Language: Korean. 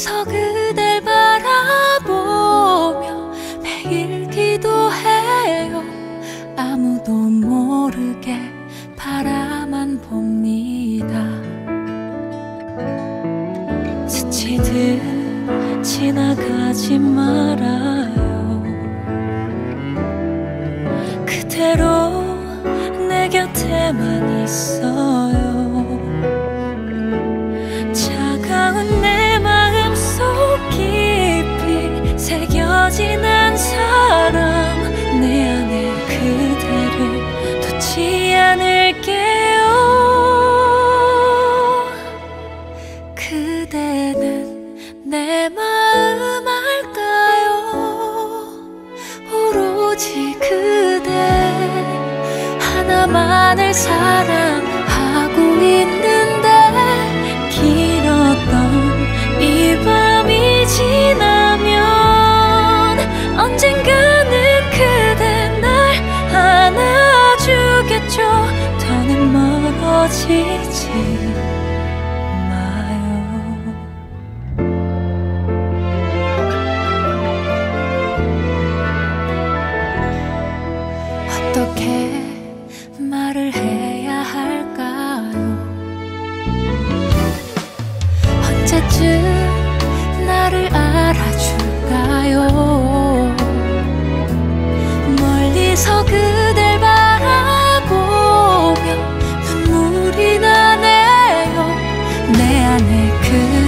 멀리서 그댈 바라보며 매일 기도해요. 아무도 모르게 바라만 봅니다. 스치듯 지나가지 말아요. 그대로 내 곁에만 있어요. 차가운 내 마음속 깊이 새겨진 한 사람, 내 안에 그대를 두지 않을게요. 그대는 내 마음 알까요? 오로지 그대 하나만을 사랑하고 있는데, 길었던 이 밤이 지나면 언젠가는 그대 날 안아주겠죠. 더는 멀어지지 마요. 어떻게 말을 해야 할까요? 언제쯤 나를 알아줄까요? 멀리서 그댈 바라보며 눈물이 나네요. 내 안에 그